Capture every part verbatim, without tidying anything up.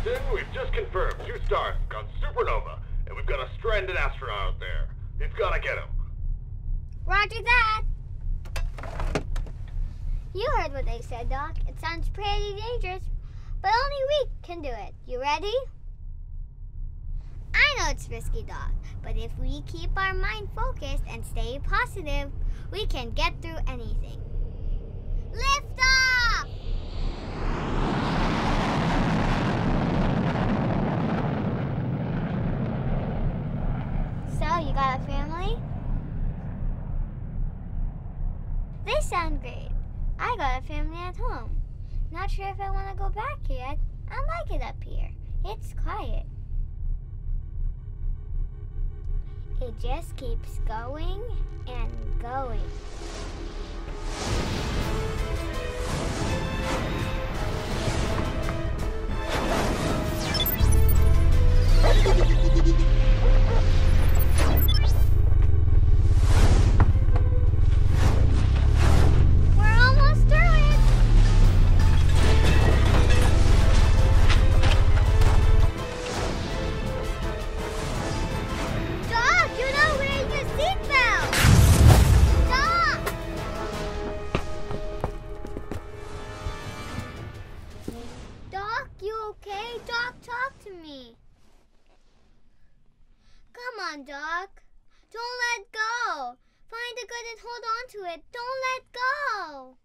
Houston, we've just confirmed two stars have gone supernova, and we've got a stranded astronaut out there. We've got to get him. Roger that. You heard what they said, Doc. It sounds pretty dangerous, but only we can do it. You ready? I know it's risky, Doc, but if we keep our mind focused and stay positive, we can get through anything. Lift off! So, you got a family? They sound great. I got a family at home. Not sure if I want to go back yet. I like it up here. It's quiet. It just keeps going and going. Doc, don't let go. Find a good and hold on to it. Don't let go.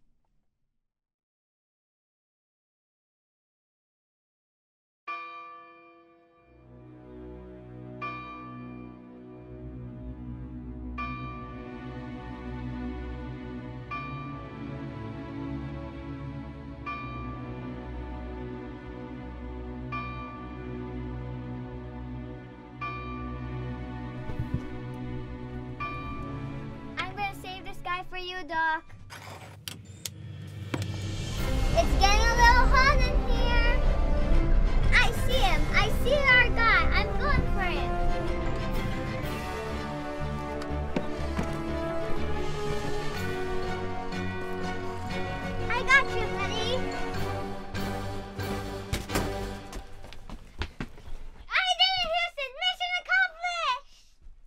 For you, Doc. It's getting a little hot in here. I see him. I see our guy. I'm going for him. I got you, buddy. I did it, Houston. Mission accomplished.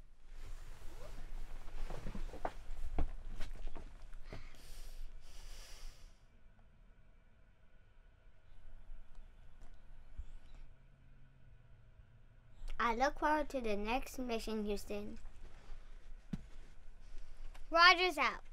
I look forward to the next mission, Houston. Rogers out.